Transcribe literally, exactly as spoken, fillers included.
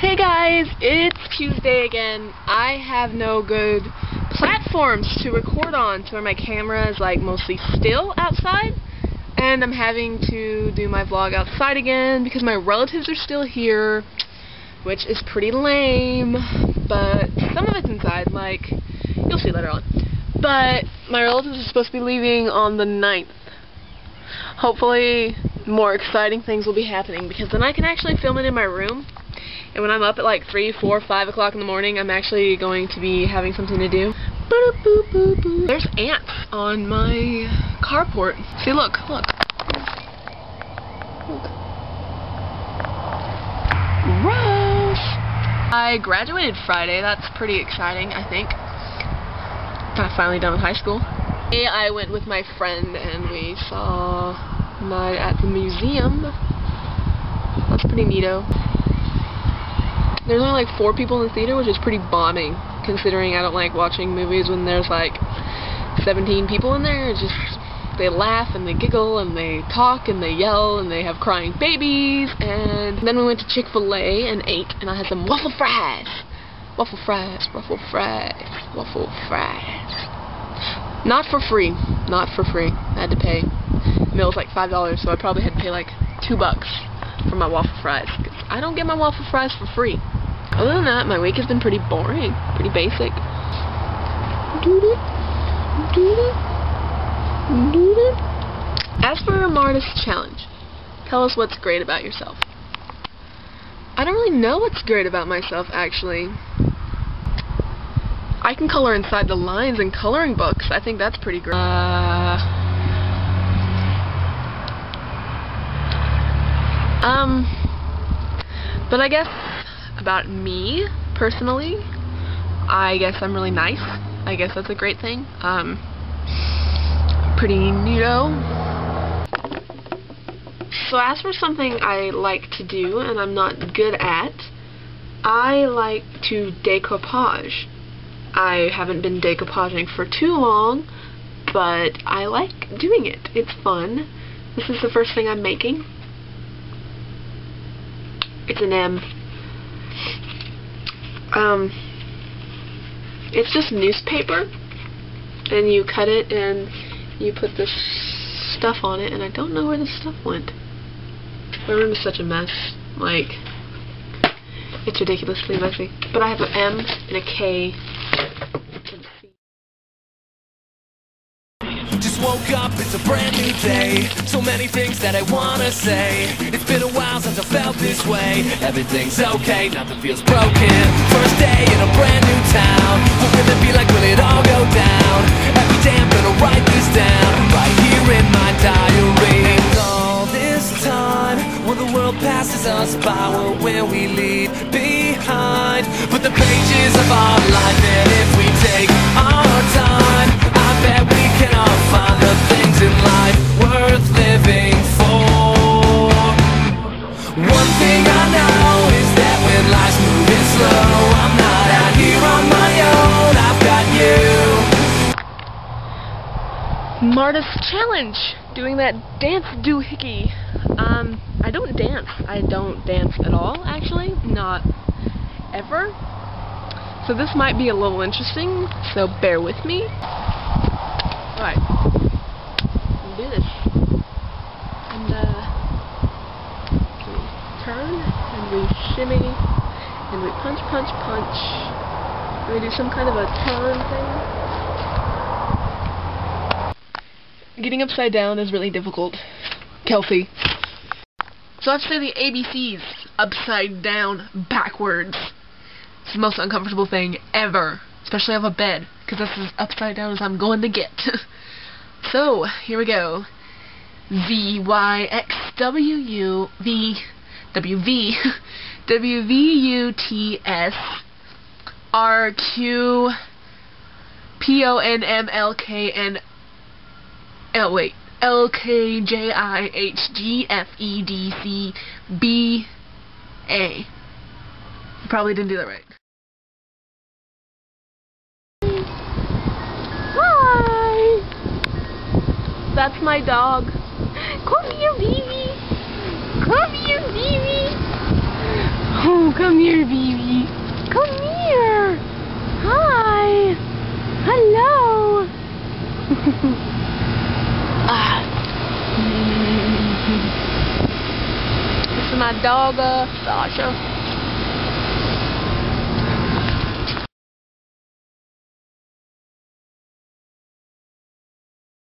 Hey guys, it's Tuesday again. I have no good platforms to record on, so my camera is like mostly still outside, and I'm having to do my vlog outside again because my relatives are still here, which is pretty lame, but some of it's inside, like, you'll see later on. But my relatives are supposed to be leaving on the ninth. Hopefully more exciting things will be happening, because then I can actually film it in my room. And when I'm up at like three, four, five o'clock in the morning, I'm actually going to be having something to do. There's ants on my carport. See, look, look. Look. Gross! I graduated Friday. That's pretty exciting, I think. I'm finally done with high school. I went with my friend and we saw my at the museum. That's pretty neato. There's only like four people in the theater, which is pretty bombing, considering I don't like watching movies when there's like seventeen people in there. It's just, they laugh and they giggle and they talk and they yell and they have crying babies. And then we went to Chick-fil-A and ate, and I had some waffle fries. Waffle fries, waffle fries, waffle fries. Not for free. Not for free. I had to pay. The meal was like five dollars, so I probably had to pay like two bucks for my waffle fries. I don't get my waffle fries for free. Other than that, my week has been pretty boring, pretty basic. As for Marta's challenge, tell us what's great about yourself. I don't really know what's great about myself, actually. I can color inside the lines in coloring books. I think that's pretty great. Uh, um, but I guess about me, personally, I guess I'm really nice. I guess that's a great thing. Um, pretty neato. So as for something I like to do and I'm not good at, I like to decoupage. I haven't been decoupaging for too long, but I like doing it. It's fun. This is the first thing I'm making. It's an M. Um, it's just newspaper, and you cut it and you put this stuff on it, and I don't know where the stuff went. My room is such a mess. Like, it's ridiculously messy. But I have an M and a K. Just woke up, it's a brand new day. So many things that I wanna say. It's been a while since I felt this way. Everything's okay, nothing feels broken. First day in a brand new town. What will it be like, will it all go down? Every day I'm gonna write this down, right here in my diary. And all this time, when the world passes us by, where will we leave behind? But the pages of our life, and if we take our time, I bet we can all find the things in life worth living for. One thing I know is that when life's moving slow, I'm not out here on my own, I've got you. Marta's challenge, doing that dance doohickey. Um, I don't dance. I don't dance at all, actually. Not ever. So this might be a little interesting, so bear with me. Alright, we'll do this. And, uh, we turn, and we shimmy, and we punch, punch, punch. And we do some kind of a turn thing. Getting upside down is really difficult. Kelsey. So I have to say the A B Cs upside down backwards. It's the most uncomfortable thing ever. Especially on a bed, because that's as upside down as I'm going to get. So, here we go. V Y X W U V W V W V U T S R Q P O N M L K N L wait L K J I H G F E D C B A. Probably didn't do that right. That's my dog. Come here, baby. Come here, baby. Oh. come here, baby. Come here. Hi. Hello. ah. This is my dog, uh, Sasha.